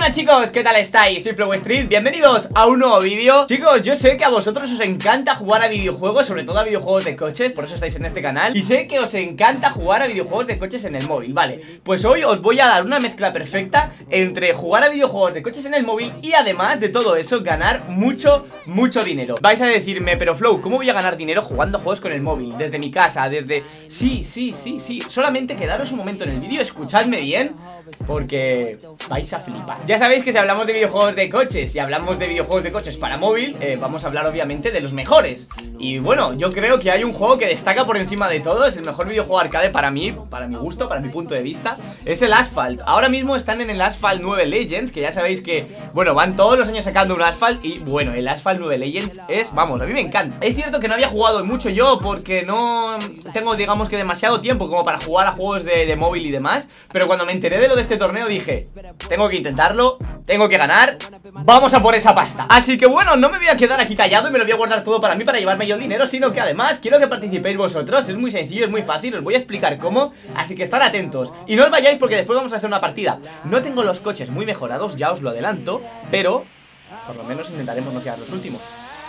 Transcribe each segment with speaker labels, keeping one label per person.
Speaker 1: Buenas chicos, ¿qué tal estáis? Soy FlowStreet, bienvenidos a un nuevo vídeo. Chicos, yo sé que a vosotros os encanta jugar a videojuegos, sobre todo a videojuegos de coches, por eso estáis en este canal. Y sé que os encanta jugar a videojuegos de coches en el móvil, vale. Pues hoy os voy a dar una mezcla perfecta entre jugar a videojuegos de coches en el móvil y además de todo eso, ganar mucho dinero. Vais a decirme, pero Flow, ¿cómo voy a ganar dinero jugando a juegos con el móvil? Desde mi casa, desde... Sí, solamente quedaros un momento en el vídeo, escuchadme bien, porque vais a flipar. Ya sabéis que si hablamos de videojuegos de coches, si hablamos de videojuegos de coches para móvil, vamos a hablar obviamente de los mejores. Y bueno, yo creo que hay un juego que destaca por encima de todo. Es el mejor videojuego arcade para mí, para mi gusto, para mi punto de vista. Es el Asphalt. Ahora mismo están en el Asphalt 9 Legends, que ya sabéis que, bueno, van todos los años sacando un Asphalt. Y bueno, el Asphalt 9 Legends es, vamos, a mí me encanta. Es cierto que no había jugado mucho yo porque no tengo, digamos que demasiado tiempo como para jugar a juegos de móvil y demás. Pero cuando me enteré de lo de este torneo dije, tengo que intentarlo, tengo que ganar, vamos a por esa pasta. Así que bueno, no me voy a quedar aquí callado y me lo voy a guardar todo para mí, para llevarme yo el dinero, sino que además quiero que participéis vosotros. Es muy sencillo, es muy fácil, os voy a explicar cómo, así que estar atentos. Y no os vayáis porque después vamos a hacer una partida. No tengo los coches muy mejorados, ya os lo adelanto, pero por lo menos intentaremos no quedar los últimos.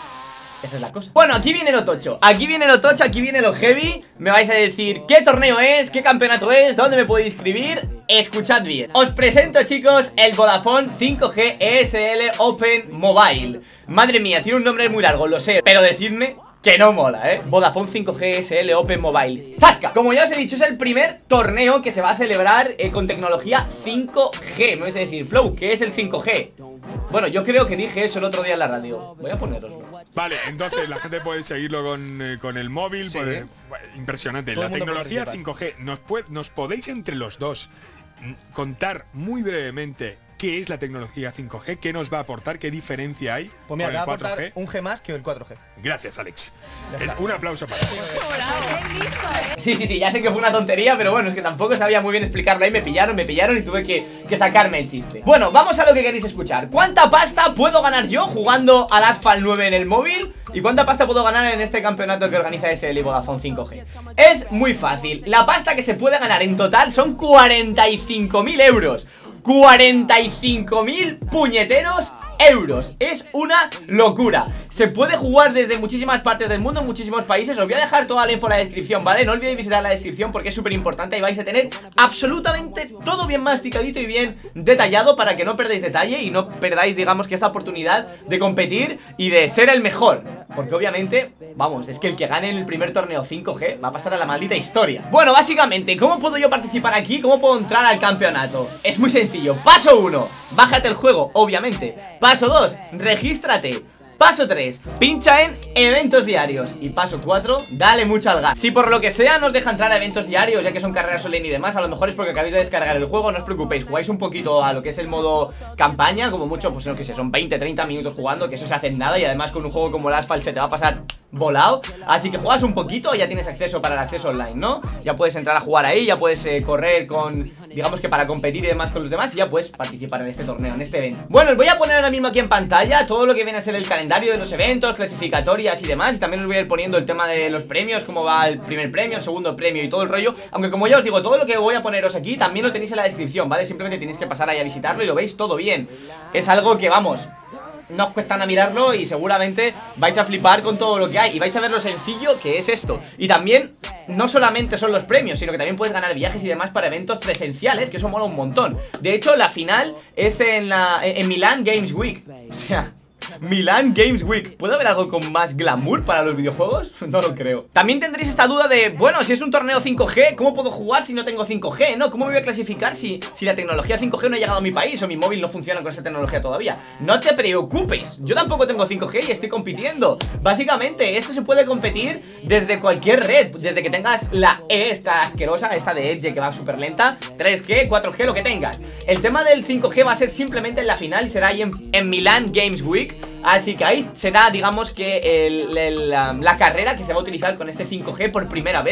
Speaker 1: Esa es la cosa. Bueno, aquí viene lo tocho, aquí viene lo tocho, aquí viene lo heavy. Me vais a decir qué torneo es, qué campeonato es, dónde me podéis inscribir. Escuchad bien. Os presento, chicos, el Vodafone 5G ESL Open Mobile. Madre mía, tiene un nombre muy largo, lo sé, pero decidme que no mola, Vodafone 5G ESL Open Mobile. ¡Zasca! Como ya os he dicho, es el primer torneo que se va a celebrar con tecnología 5G. Me vais a decir, Flow, ¿qué es el 5G? Bueno, yo creo que dije eso el otro día en la radio. Voy a poneroslo.
Speaker 2: Vale, entonces la gente puede seguirlo con el móvil, sí. Impresionante. La tecnología 5G, ¿nos podéis entre los dos contar muy brevemente qué es la tecnología 5G? ¿Qué nos va a aportar? ¿Qué diferencia hay
Speaker 3: pues mira,
Speaker 2: con el 4G?
Speaker 3: Va a aportar un G más que el 4G.
Speaker 2: Gracias, Alex. Un aplauso para ti.
Speaker 1: Sí, ya sé que fue una tontería, pero bueno, es que tampoco sabía muy bien explicarlo ahí. Me pillaron y tuve que sacarme el chiste. Bueno, vamos a lo que queréis escuchar. ¿Cuánta pasta puedo ganar yo jugando al Asphalt 9 en el móvil? ¿Y cuánta pasta puedo ganar en este campeonato que organiza SL Vodafone 5G? Es muy fácil. La pasta que se puede ganar en total son 45.000 euros. 45.000 puñeteros euros. Es una locura. Se puede jugar desde muchísimas partes del mundo, en muchísimos países. Os voy a dejar toda la info en la descripción, ¿vale? No olvidéis visitar la descripción porque es súper importante y vais a tener absolutamente todo bien masticadito y bien detallado para que no perdáis detalle y no perdáis, digamos, que esta oportunidad de competir y de ser el mejor. Porque obviamente, vamos, es que el que gane en el primer torneo 5G va a pasar a la maldita historia. Bueno, básicamente, ¿cómo puedo yo participar aquí? ¿Cómo puedo entrar al campeonato? Es muy sencillo. Paso 1, bájate el juego, obviamente. Paso 2, regístrate. Paso 3, pincha en eventos diarios. Y paso 4, dale mucho al gas. Si por lo que sea nos deja entrar a eventos diarios, ya que son carreras online y demás, a lo mejor es porque acabáis de descargar el juego. No os preocupéis, jugáis un poquito a lo que es el modo campaña. Como mucho, pues no que sé, son 20-30 minutos jugando, que eso se hace en nada. Y además con un juego como el Asphalt se te va a pasar volado. Así que juegas un poquito y ya tienes acceso para el acceso online, ¿no? Ya puedes entrar a jugar ahí, ya puedes correr con, digamos que para competir y demás con los demás. Y ya puedes participar en este torneo, en este evento. Bueno, os voy a poner ahora mismo aquí en pantalla todo lo que viene a ser el calendario de los eventos, clasificatorias y demás. Y también os voy a ir poniendo el tema de los premios, cómo va el primer premio, el segundo premio y todo el rollo. Aunque como ya os digo, todo lo que voy a poneros aquí también lo tenéis en la descripción, ¿vale? Simplemente tenéis que pasar ahí a visitarlo y lo veis todo bien. Es algo que, vamos, no os cuesta nada mirarlo y seguramente vais a flipar con todo lo que hay. Y vais a ver lo sencillo que es esto. Y también, no solamente son los premios, sino que también puedes ganar viajes y demás para eventos presenciales, que eso mola un montón. De hecho, la final es en Milan Games Week. O sea... Milan Games Week. ¿Puede haber algo con más glamour para los videojuegos? No lo creo. También tendréis esta duda de, bueno, si es un torneo 5G, ¿cómo puedo jugar si no tengo 5G? ¿No? ¿Cómo me voy a clasificar si la tecnología 5G no ha llegado a mi país o mi móvil no funciona con esa tecnología todavía? No te preocupes, yo tampoco tengo 5G y estoy compitiendo. Básicamente, esto se puede competir desde cualquier red, desde que tengas la E, esta asquerosa, esta de Edge que va súper lenta, 3G, 4G, lo que tengas. El tema del 5G va a ser simplemente en la final y será ahí en Milan Games Week. Así que ahí será, digamos que la carrera que se va a utilizar con este 5G por primera vez.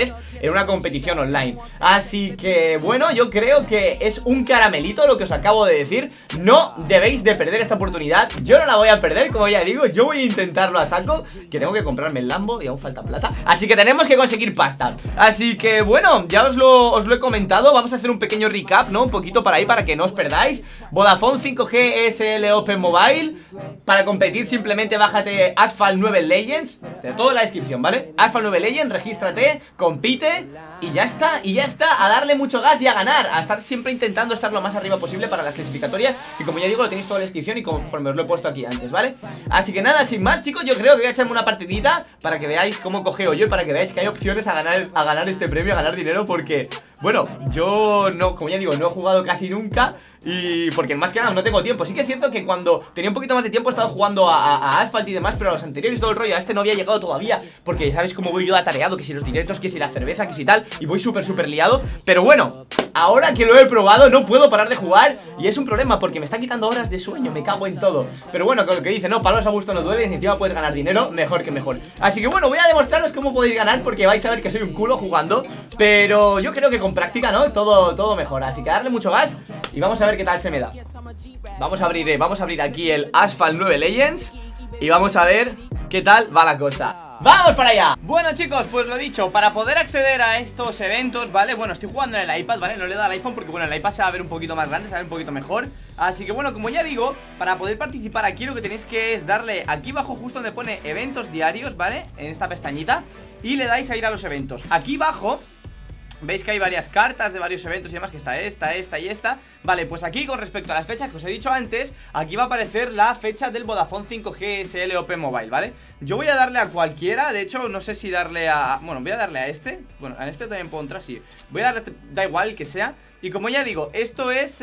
Speaker 1: en una competición online. Así que, bueno, yo creo que es un caramelito lo que os acabo de decir. No debéis de perder esta oportunidad. Yo no la voy a perder, como ya digo. Yo voy a intentarlo a saco, que tengo que comprarme el Lambo y aún falta plata. Así que tenemos que conseguir pasta. Así que, bueno, ya os lo he comentado. Vamos a hacer un pequeño recap, ¿no? Un poquito para ahí, para que no os perdáis. Vodafone 5G SL Open Mobile. Para competir simplemente bájate Asphalt 9 Legends. De todo en la descripción, ¿vale? Asphalt 9 Legends, regístrate, compite y ya está, a darle mucho gas y a ganar, a estar siempre intentando estar lo más arriba posible para las clasificatorias. Y como ya digo, lo tenéis todo en la descripción y conforme os lo he puesto aquí antes, ¿vale? Así que nada, sin más, chicos, yo creo que voy a echarme una partidita para que veáis cómo cogeo yo y para que veáis que hay opciones a ganar este premio, a ganar dinero, porque, bueno, yo no, como ya digo, no he jugado casi nunca. Y porque más que nada no tengo tiempo. Sí que es cierto que cuando tenía un poquito más de tiempo he estado jugando a Asphalt y demás, pero a los anteriores todo el rollo, a este no había llegado todavía. Porque sabéis cómo voy yo atareado, que si los directos, que si la cerveza, que si tal. Y voy súper liado. Pero bueno, ahora que lo he probado no puedo parar de jugar. Y es un problema porque me está quitando horas de sueño, me cago en todo. Pero bueno, con lo que dice, no, palos a gusto no duele. Y encima puedes ganar dinero, mejor que mejor. Así que bueno, voy a demostraros cómo podéis ganar, porque vais a ver que soy un culo jugando. Pero yo creo que con práctica, ¿no? Todo mejora. Así que darle mucho gas y vamos a ver qué tal se me da. Vamos a abrir aquí el Asphalt 9 Legends y vamos a ver qué tal va la cosa. ¡Vamos para allá! Bueno, chicos, pues lo dicho, para poder acceder a estos eventos, ¿vale? Bueno, estoy jugando en el iPad, ¿vale? No le he dado al iPhone porque, bueno, el iPad se va a ver un poquito más grande, se va a ver un poquito mejor. Así que, bueno, como ya digo, para poder participar aquí lo que tenéis que es darle aquí abajo justo donde pone eventos diarios, ¿vale? En esta pestañita. Y le dais a ir a los eventos. Aquí abajo veis que hay varias cartas de varios eventos y demás, que está esta y esta. Vale, pues aquí con respecto a las fechas que os he dicho antes, aquí va a aparecer la fecha del Vodafone 5G SL Open Mobile, ¿vale? Yo voy a darle a cualquiera, de hecho no sé si darle a... Bueno, voy a darle a este. Bueno, a este también puedo entrar, sí. Voy a darle, da igual que sea. Y como ya digo, esto es...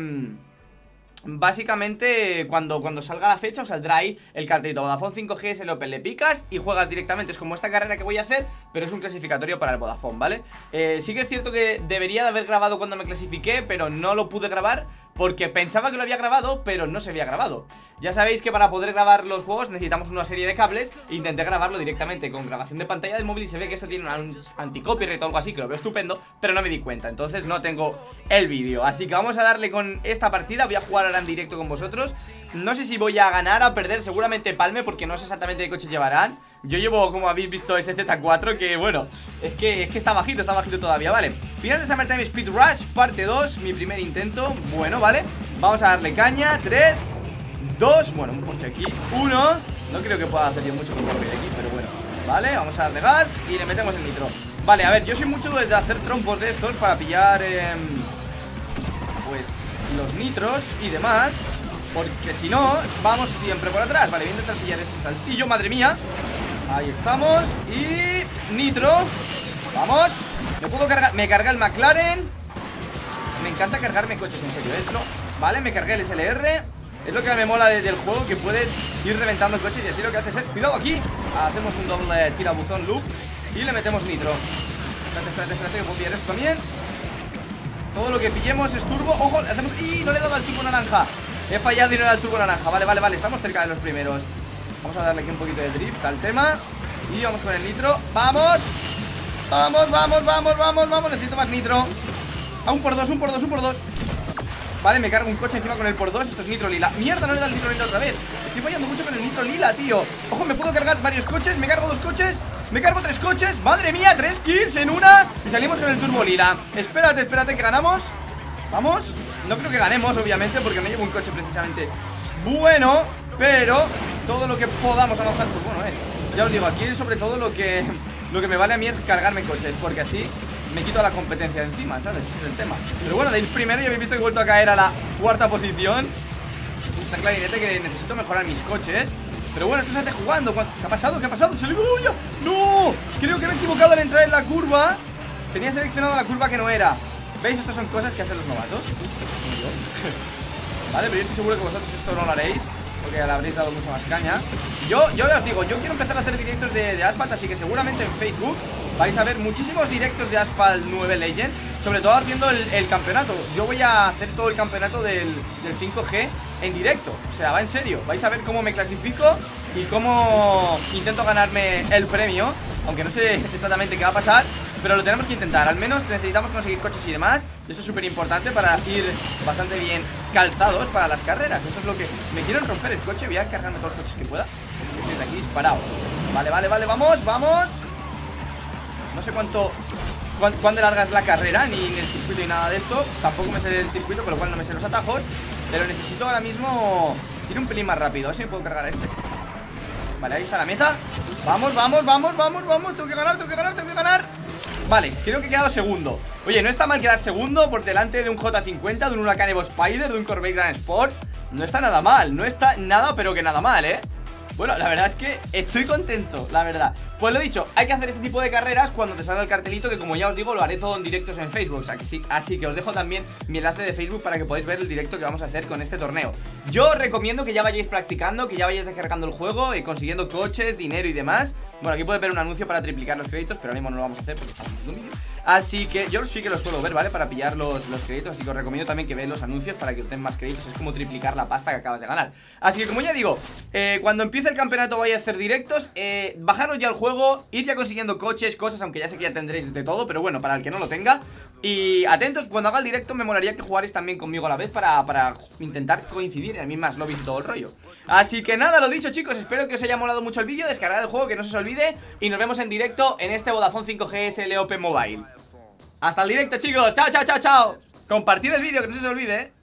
Speaker 1: básicamente cuando salga la fecha os saldrá ahí el cartelito Vodafone 5G SL Open, le picas y juegas directamente. Es como esta carrera que voy a hacer, pero es un clasificatorio para el Vodafone, ¿vale? Sí que es cierto que debería de haber grabado cuando me clasifiqué, pero no lo pude grabar porque pensaba que lo había grabado, pero no se había grabado. Ya sabéis que para poder grabar los juegos necesitamos una serie de cables. Intenté grabarlo directamente con grabación de pantalla del móvil y se ve que esto tiene un anti-copyright o algo así, que lo veo estupendo, pero no me di cuenta, entonces no tengo el vídeo. Así que vamos a darle con esta partida. Voy a jugar ahora en directo con vosotros. No sé si voy a ganar, a perder, seguramente palme, porque no sé exactamente qué coches llevarán. Yo llevo, como habéis visto, ese Z4, que bueno, es que está bajito todavía, ¿vale? Final de Summertime Speed Rush, parte 2, mi primer intento. Bueno, ¿vale? Vamos a darle caña, 3, 2, bueno, un Porsche aquí, 1. No creo que pueda hacer yo mucho con Porsche aquí, pero bueno, vale, vamos a darle gas y le metemos el nitro. Vale, a ver, yo soy mucho de hacer trompos de estos para pillar, pues, los nitros y demás, porque si no, vamos siempre por atrás. Vale, voy a intentar pillar este saltillo, madre mía. Ahí estamos, y nitro. Vamos, me puedo cargar, me carga el McLaren. Me encanta cargarme coches, en serio, es lo... Vale, me cargué el SLR. Es lo que me mola del juego, que puedes ir reventando coches. Y así lo que haces es, cuidado aquí, hacemos un doble tirabuzón loop y le metemos nitro. Espérate, que puedo pillar esto también. Todo lo que pillemos es turbo. Ojo, le hacemos... ¡Y no le he dado al turbo naranja! He fallado y no le he dado al turbo naranja. Vale, estamos cerca de los primeros. Vamos a darle aquí un poquito de drift al tema. Y vamos con el nitro. ¡Vamos! ¡Vamos! Necesito más nitro. A un por dos. Vale, me cargo un coche encima con el por 2. Esto es nitro lila. Mierda, no le da el nitro lila otra vez. Estoy fallando mucho con el nitro lila, tío. Ojo, me puedo cargar varios coches. Me cargo 2 coches. Me cargo 3 coches. Madre mía, 3 kills en una. Y salimos con el turbo lila. Espérate, que ganamos. Vamos. No creo que ganemos, obviamente, porque no llevo un coche precisamente bueno, pero todo lo que podamos avanzar, pues bueno es. Ya os digo, aquí sobre todo lo que me vale a mí es cargarme coches, porque así me quito la competencia de encima, ¿sabes? Ese es el tema. Pero bueno, del primero ya habéis visto que he vuelto a caer a la 4ª posición. Está clarinete que necesito mejorar mis coches. Pero bueno, esto se hace jugando. ¿Qué ha pasado? ¡Se le ya! ¡No! Creo que me he equivocado al entrar en la curva. Tenía seleccionado la curva que no era. ¿Veis? Estas son cosas que hacen los novatos. Vale, pero yo estoy seguro que vosotros esto no lo haréis, porque le habréis dado mucha más caña. Yo ya os digo, yo quiero empezar a hacer directos de Asphalt, así que seguramente en Facebook vais a ver muchísimos directos de Asphalt 9 Legends, sobre todo haciendo el campeonato. Yo voy a hacer todo el campeonato del 5G en directo, o sea, va en serio. Vais a ver cómo me clasifico y cómo intento ganarme el premio, aunque no sé exactamente qué va a pasar. pero lo tenemos que intentar. Al menos necesitamos conseguir coches y demás, y eso es súper importante para ir bastante bien calzados para las carreras. Eso es lo que... Me quieren romper el coche, voy a cargarme todos los coches que pueda. Desde aquí disparado. Vale, vamos, vamos. No sé cuánto larga es la carrera, ni en el circuito ni nada de esto. Tampoco me sé el circuito, con lo cual no me sé los atajos. Pero necesito ahora mismo ir un pelín más rápido. A ver si me puedo cargar a este. Vale, ahí está la meta. Vamos. Tengo que ganar. Vale, creo que he quedado segundo. Oye, no está mal quedar segundo por delante de un J50, de un Huracán Evo Spider, de un Corvette Grand Sport. No está nada mal, no está nada, pero que nada mal, ¿eh? Bueno, la verdad es que estoy contento, la verdad. Pues lo dicho, hay que hacer este tipo de carreras cuando te salga el cartelito, que como ya os digo, lo haré todo en directos en Facebook. O sea, que sí, así que os dejo también mi enlace de Facebook para que podáis ver el directo que vamos a hacer con este torneo. Yo os recomiendo que ya vayáis practicando, que ya vayáis descargando el juego y consiguiendo coches, dinero y demás. Bueno, aquí puedes ver un anuncio para triplicar los créditos, pero ahora mismo no lo vamos a hacer porque estamos haciendo un vídeo. Así que yo sí que lo suelo ver, ¿vale? Para pillar los créditos, así que os recomiendo también que veáis los anuncios para que os den más créditos. Es como triplicar la pasta que acabas de ganar. Así que como ya digo, cuando empiece el campeonato vais a hacer directos, bajaros ya el juego, ir ya consiguiendo coches, cosas, aunque ya sé que ya tendréis de todo, pero bueno, para el que no lo tenga. Y atentos, cuando haga el directo me molaría que jugarais también conmigo a la vez para intentar coincidir en las mismas lobbies y todo el rollo. Así que nada, lo dicho chicos, espero que os haya molado mucho el vídeo, descargar el juego, que no se os olvide. Y nos vemos en directo en este Vodafone 5G SL Open Mobile. Hasta el directo chicos, chao. Compartir el vídeo, que no se os olvide,